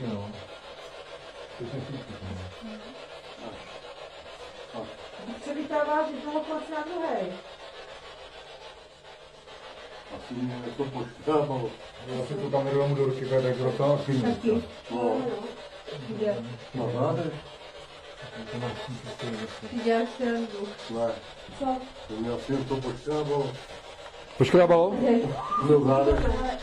taky, no. Se vytáváš z toho placu na druhej. Asi mě to poškrábalo. Já si tu kameru mu do ruky, tak docela aktivní. Taky. No. Kde? No, nádej. Ty děláš srandu. Ne. Co? To mě asi to poškrábalo. Poškrábalo? No, nádej.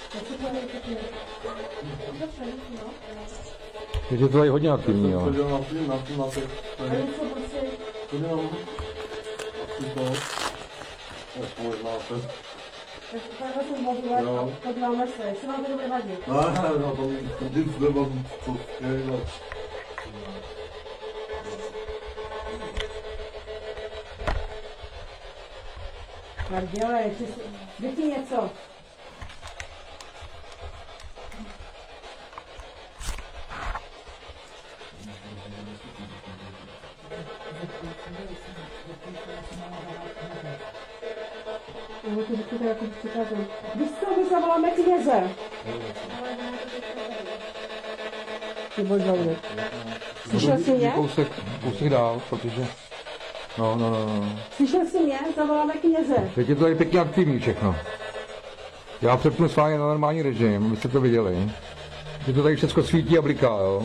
Takže to je hodně aktivní, jo. Chodil na ty. A něco prostě... Chodil na asi to. Tak možná ten. Tak takhle jsem modulovat Jo. a podíváme se, jestli vám to bude vadit. No, to když nemám co dělat. Tak dělej, vypni něco. No, to vždycky jako přikazem. Víš co, my zavoláme kněze. Ty božovně. Slyšel jsi mě? Kousek dál, protože... No. Slyšel jsi mě? Zavoláme kněze. Teď je to tady pěkně aktivní všechno. Já přepnu schválně na normální režim, abyste to viděli. Že to tady všechno svítí a bliká, jo.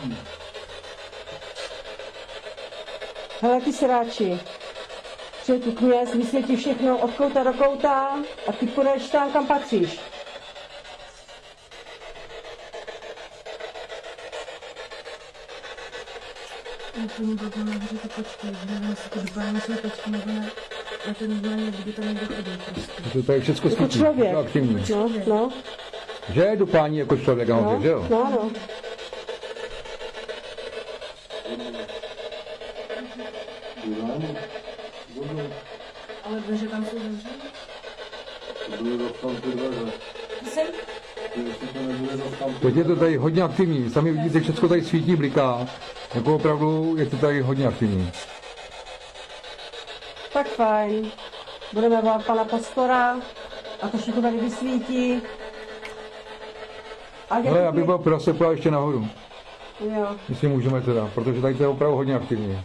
Hele, ty sráči. Přijde tu kněz, vysvětí všechno od kouta do kouta a ty půjdeš tam, kam patříš. To mi bylo nahoře ty kočky, nevím, jestli to dbáme své kočky nebo ne. A ten dbání, kdy tam někdo chodil prostě. To tady všechno Jako svítí, člověk. to je aktivní. No. Že je dupání jako člověk, že jo? No. Ale dveře tam jsou zavřené? To bude dostat ty dveře. Jsem? Jestli to nebude dostat Teď je to tady hodně aktivní, sami vidíte, všechno tady svítí, bliká. Jako opravdu je to tady hodně aktivní. Tak fajn. Budeme volat pana pastora a to všechno tady vysvítí. A Ale já bych byl prostě pojel ještě nahoru, Jo. jestli můžeme teda, protože tady to je opravdu hodně aktivní.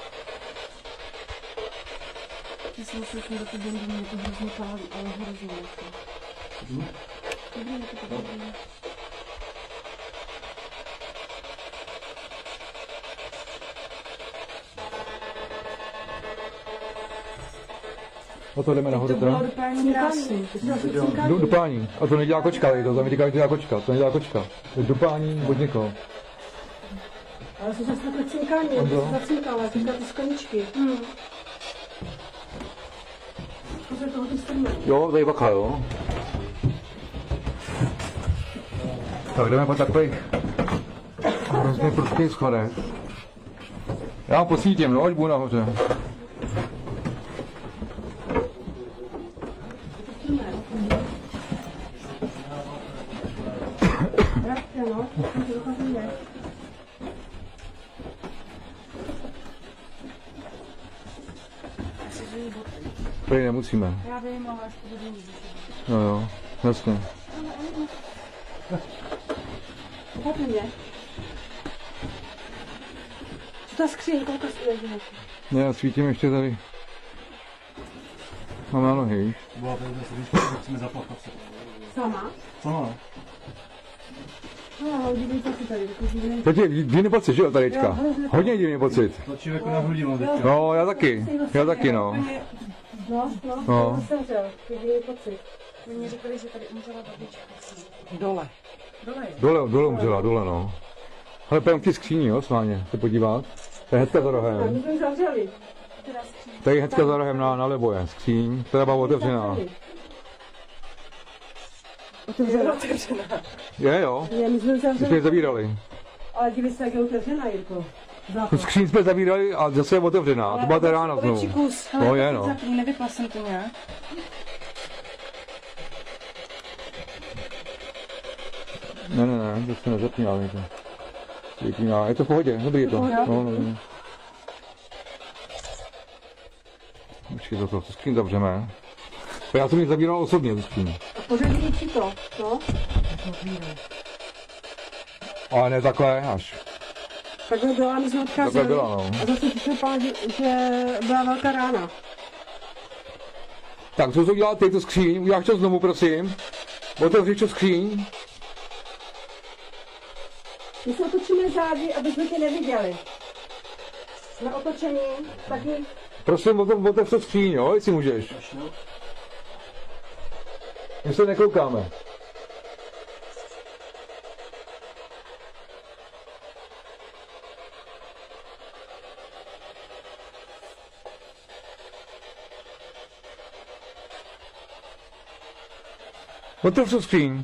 Já jsem slyšel do té bomby, mě to hrozně pálí, ale hrozně. Dobrý, je to dobrý. A to jdeme nahoru To bylo teda. dopání krásný. Dupání. A to nedělá kočka, to tam říká, že dělá kočka, to nedělá kočka. To je dupání od někoho. Ale jsi zase takhle cinkání, Ano. jsi zacinkala, říká ty skoničky. Pozor, toho ty strmě. Jo, tady bacha, jo. Tak jdeme po takových hrozně prudkých schodech. Já vám posvítím, no, až budu nahoře. No, to dochází je. Tady nemusíme. Já vím, ale až to budu No jo, jasně. Chodí mě. Co ta skříň, kolik to je? Ne, já svítím ještě tady. Mám na nohy, víš? Byla to jedna srdíčka, že chceme zaplakat se. Sama? Sama. No, dívejte si tady, dívejte. Teď je divný pocit, že jo, tadyčka? Hodně divný pocit. Tlačím jako na hrudi mám teďka. No, já taky, no. No, No. to jsem řel, divný pocit. Oni řekli, že tady umřela babička. Dole. Dole je. Dole umřela, dole, no. Ale pojďme k té skříni, jo, sváně, se podívat. To je hnedka za A my rohem. jsme zavřeli. Teda skříň. Tady hnedka za rohem nalevo je skříň, která byla otevřená. Otevřená? Je, jo, Ne, my jsme my jsme ji zavřeli. zavírali. Ale dívej se, jak je otevřená, Jirko. Tu Západ. skříň jsme zavírali a zase je otevřená. To byla ta rána Větší znovu. kus. No, je, no. Zapni, nevypla jsem to nějak. Ne, to se nezapíná, to. Vypíná, je to v pohodě, dobrý je to. No. Počkej, to skříň zavřeme. Já jsem ji zavíral osobně, tu skříň. A pořádně ti to, no? Ale ne takhle, až. Takhle byla, my jsme odcházeli. Takhle byla, no. A zase přišel pán, že byla velká rána. Tak, co jsi udělal ty, tu skříň? Uděláš to znovu, prosím. Otevři tu skříň. My se otočíme zády, aby jsme tě neviděli. Jsme otočení, taky Prosím, otevři tu skříň, jo, jestli můžeš. My se nekoukáme. Otevři tu skříň.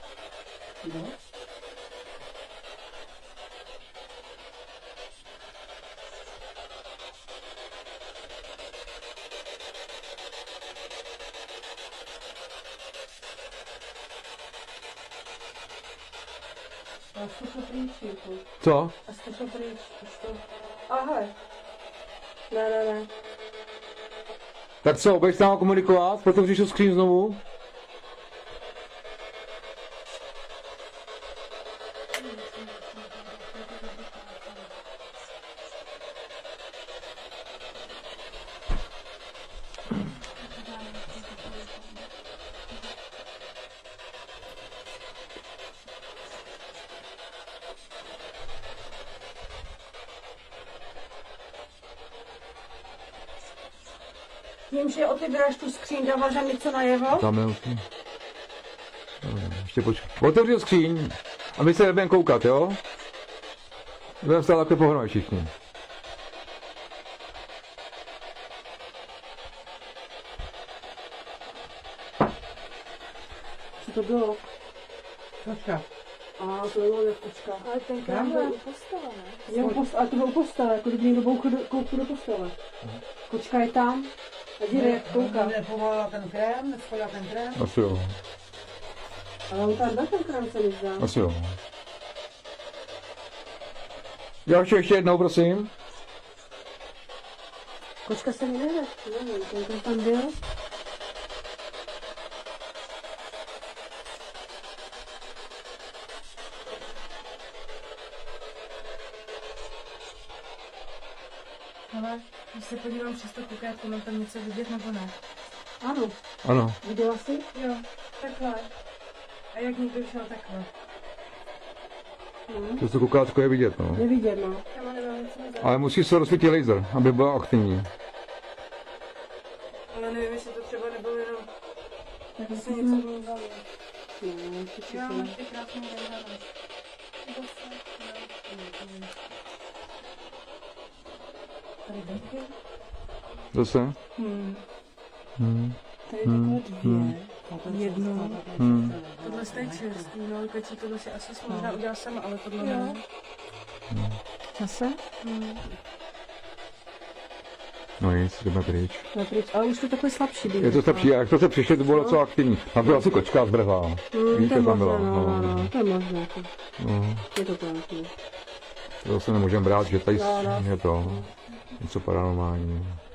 A zkusil pryč, Jirku. Co? A zkusil pryč. Aha. Ne. Tak co, budeš tam komunikovat? Otevři tu skříň znovu. Tím, že otevřeš tu skříň, dáváš nám něco najevo? Tam je už. Ještě počkej. Otevři tu skříň a my se nebudeme koukat, jo? Budeme stát takhle pohromadě všichni. Co to bylo? Kočka. A to bylo jak kočka. Ale ten krám byl u postele, ne? Ale to bylo u postele, jako kdyby někdo koukl do postele. Kočka je tam a díry jak kouká. Nepovolala ten krém, neschodila ten krém. Asi jo. Ale on tam byl ten krám, se mi zdá. Asi jo. Já ještě jednou, prosím. Kočka se mi nevím, ten tam byl. Ale když se podívám přes to kukátko, mám tam něco vidět nebo ne? Ano, Ano. viděla jsi? Jo, takhle. A jak někdo šel takhle? To se koukátko je vidět, no. Nevidět, no. Já nemám nic nezad. Ale musí se rozsvítit laser, aby byla aktivní. Ale nevím, jestli to třeba nebylo jenom... Tak Se něco bylo vzalo. No, Jo, máš ty krásný nejdále. tady taky. Zase? Tady takhle dvě. Jedno. Tohle je čerstvý, no, kačí, tohle si asi možná udělal sama, ale tohle ne. Zase? No nic, jdeme pryč. Pryč. Ale už to takhle slabší bylo. Je to slabší, a jak to se přišli, to bylo docela aktivní. Tam byla asi kočka zdrhla. Víte, to je tam možné, byla. no, to je možné. No. Je to tak. To zase nemůžeme brát, že tady No. je to něco paranormální.